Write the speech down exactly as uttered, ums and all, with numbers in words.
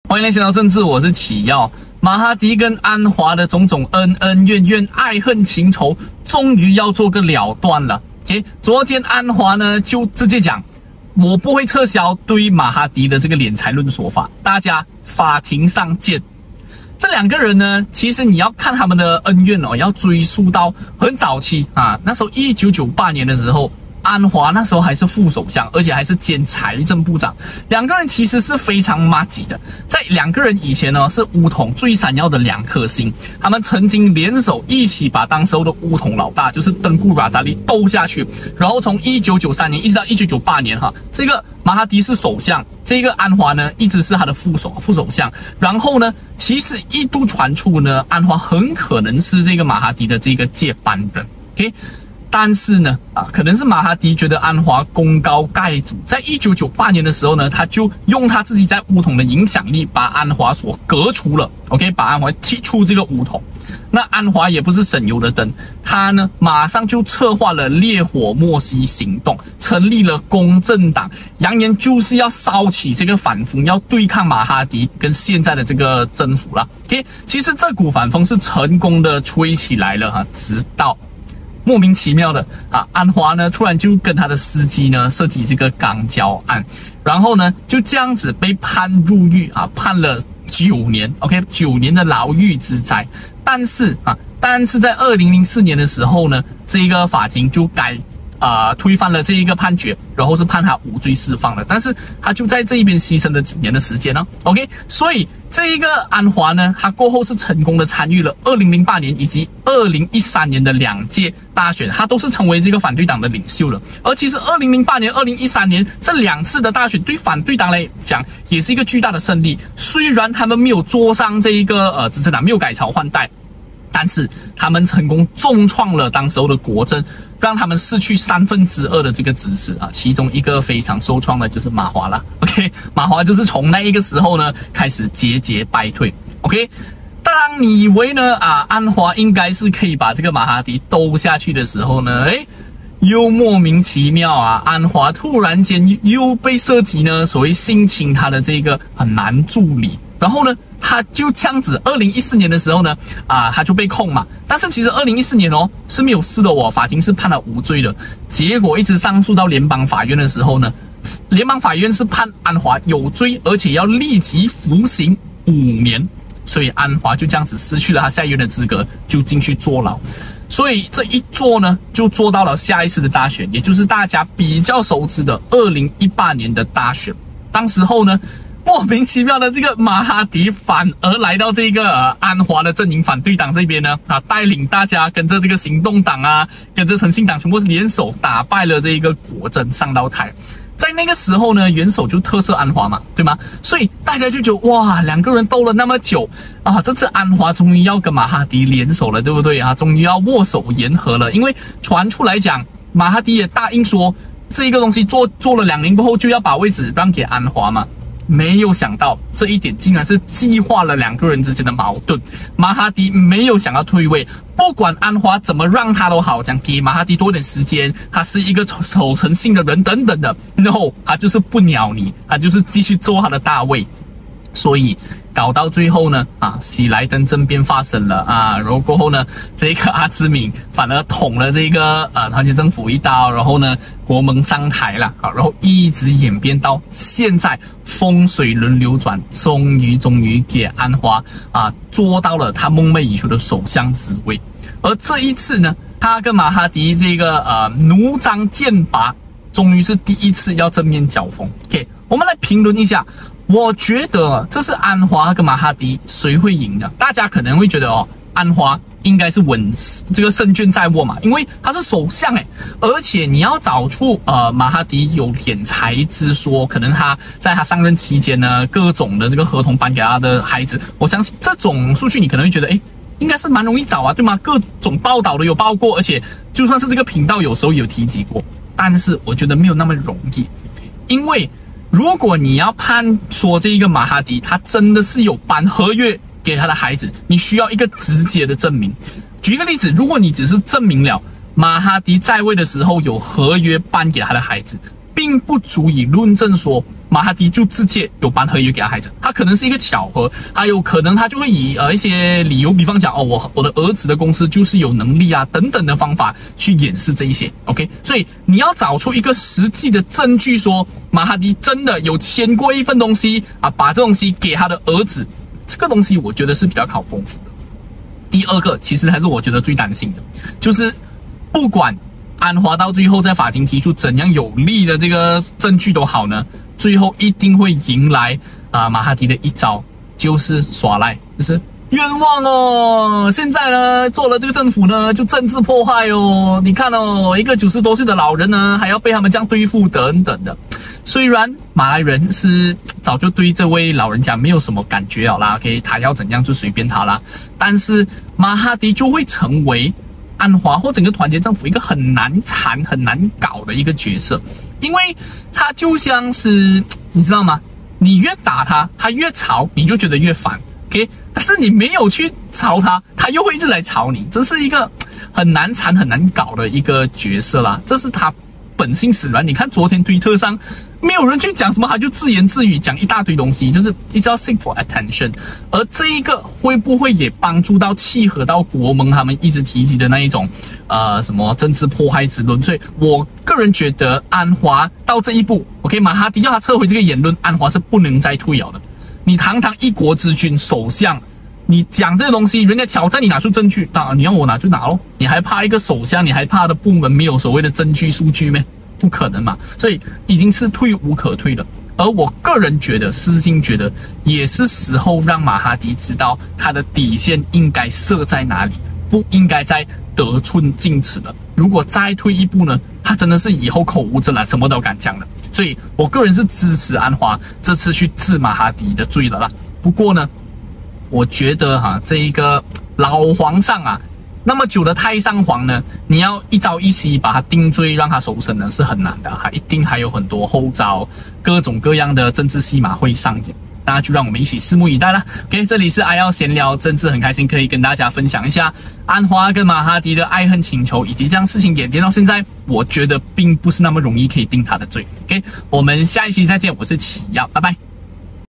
欢迎来到政治，我是启耀。马哈迪跟安华的种种恩恩怨怨、爱恨情仇，终于要做个了断了。OK， 昨天安华呢就直接讲，我不会撤销对马哈迪的这个敛财论说法，大家法庭上见。这两个人呢，其实你要看他们的恩怨哦，要追溯到很早期啊，那时候一九九八年的时候。安华那时候还是副首相，而且还是兼财政部长。两个人其实是非常麻吉的。在两个人以前呢，是巫统最闪耀的两颗星。他们曾经联手一起把当时候的巫统老大，就是登古拉扎利斗下去。然后从一九九三年一直到一九九八年，哈，这个马哈迪是首相，这个安华呢一直是他的副手副首相。然后呢，其实一度传出呢，安华很可能是这个马哈迪的这个接班人。OK。但是呢，啊，可能是马哈迪觉得安华功高盖主，在一九九八年的时候呢，他就用他自己在巫统的影响力，把安华所革除了 ，OK， 把安华踢出这个巫统。那安华也不是省油的灯，他呢马上就策划了烈火莫西行动，成立了公正党，扬言就是要烧起这个反风，要对抗马哈迪跟现在的这个政府了。OK， 其实这股反风是成功的吹起来了哈，直到。莫名其妙的啊，安华呢突然就跟他的司机呢涉及这个肛交案，然后呢就这样子被判入狱啊，判了九年 ，OK， 九年的牢狱之灾。但是啊，但是在二零零四年的时候呢，这个法庭就改啊、呃、推翻了这一个判决，然后是判他无罪释放了。但是他就在这一边牺牲了几年的时间呢 ，OK， 所以。这一个安华呢，他过后是成功的参与了二零零八年以及二零一三年的两届大选，他都是成为这个反对党的领袖了。而其实二零零八年、二零一三年这两次的大选对反对党来讲也是一个巨大的胜利。虽然他们没有坐上这一个呃执政党，没有改朝换代。但是他们成功重创了当时候的国政，让他们失去三分之二的这个支持啊，其中一个非常受创的就是马华了。OK， 马华就是从那一个时候呢开始节节败退。OK， 当你以为呢啊安华应该是可以把这个马哈迪斗下去的时候呢，诶又莫名其妙啊，安华突然间又被涉及呢所谓性侵他的这个很难助理，然后呢。他就这样子，二零一四年的时候呢，啊，他就被控嘛。但是其实二零一四年哦是没有事的哦，法庭是判他无罪的。结果一直上诉到联邦法院的时候呢，联邦法院是判安华有罪，而且要立即服刑五年。所以安华就这样子失去了他下议院的资格，就进去坐牢。所以这一坐呢，就坐到了下一次的大选，也就是大家比较熟知的二零一八年的大选。当时候呢。莫名其妙的这个马哈迪反而来到这个、呃、安华的阵营反对党这边呢，啊，带领大家跟着这个行动党啊，跟着诚信党全部联手打败了这一个国政上到台。在那个时候呢，元首就特赦安华嘛，对吗？所以大家就觉得哇，两个人斗了那么久啊，这次安华终于要跟马哈迪联手了，对不对啊？终于要握手言和了，因为传出来讲，马哈迪也答应说，这一个东西做做了两年过后就要把位置让给安华嘛。没有想到这一点竟然是激化了两个人之间的矛盾。马哈迪没有想要退位，不管安华怎么让他都好，讲给马哈迪多点时间，他是一个守诚信的人等等的 ，no， 他就是不鸟你，他就是继续做他的大位。所以搞到最后呢，啊，喜来登政变发生了啊，然后过后呢，这个阿兹敏反而捅了这个呃团结政府一刀，然后呢，国盟上台了啊，然后一直演变到现在，风水轮流转，终于终于给安华啊做到了他梦寐以求的首相职位。而这一次呢，他跟马哈迪这个呃弩张剑拔，终于是第一次要正面交锋。OK， 我们来评论一下。我觉得这是安华跟马哈迪谁会赢的？大家可能会觉得哦，安华应该是稳这个胜券在握嘛，因为他是首相诶，而且你要找出呃马哈迪有敛财之说，可能他在他上任期间呢，各种的这个合同颁给他的孩子，我相信这种数据你可能会觉得诶。应该是蛮容易找啊，对吗？各种报道都有报过，而且就算是这个频道有时候有提及过，但是我觉得没有那么容易，因为如果你要判说这一个马哈迪他真的是有颁合约给他的孩子，你需要一个直接的证明。举一个例子，如果你只是证明了马哈迪在位的时候有合约颁给他的孩子，并不足以论证说马哈迪就直接有办合约给他孩子，他可能是一个巧合，还有可能他就会以呃一些理由，比方讲哦，我我的儿子的公司就是有能力啊等等的方法去掩饰这一些 ，OK， 所以你要找出一个实际的证据说马哈迪真的有签过一份东西啊，把这东西给他的儿子，这个东西我觉得是比较靠功夫的。第二个其实还是我觉得最担心的，就是不管安华到最后在法庭提出怎样有力的这个证据都好呢，最后一定会迎来啊、呃、马哈迪的一招，就是耍赖，就是冤枉哦！现在呢，做了这个政府呢，就政治迫害哦。你看哦，一个九十多岁的老人呢，还要被他们这样对付等等的。虽然马来人是早就对这位老人家没有什么感觉了啦 ，OK， 他要怎样就随便他啦。但是马哈迪就会成为安华或整个团结政府一个很难缠、很难搞的一个角色，因为他就像是你知道吗？你越打他，他越吵，你就觉得越烦 ，OK？ 但是你没有去吵他，他又会一直来吵你，这是一个很难缠、很难搞的一个角色啦。这是他本性使然。你看昨天推特上没有人去讲什么，他就自言自语讲一大堆东西，就是一直要 seek for attention。而这一个会不会也帮助到契合到国盟他们一直提及的那一种呃什么政治迫害之论？所以我个人觉得安华到这一步 ，OK， 马哈迪要他撤回这个言论，安华是不能再退了的。你堂堂一国之君首相，你讲这个东西，人家挑战你拿出证据，当然你要我拿就拿咯。你还怕一个首相？你还怕他的部门没有所谓的证据数据咩？不可能嘛！所以已经是退无可退了。而我个人觉得，私心觉得也是时候让马哈迪知道他的底线应该设在哪里，不应该再得寸进尺的。如果再退一步呢，他真的是以后口无遮拦，什么都敢讲了。所以我个人是支持安华这次去治马哈迪的罪了啦。不过呢，我觉得哈、啊，这一个老皇上啊，那么久的太上皇呢，你要一朝一夕把他定罪，让他受审呢，是很难的，他一定还有很多后招，各种各样的政治戏码会上演。那就让我们一起拭目以待啦。OK， 这里是阿耀闲聊政治，很开心可以跟大家分享一下安华跟马哈迪的爱恨情仇，以及这样事情演变到现在，我觉得并不是那么容易可以定他的罪。OK， 我们下一期再见，我是启耀，拜拜。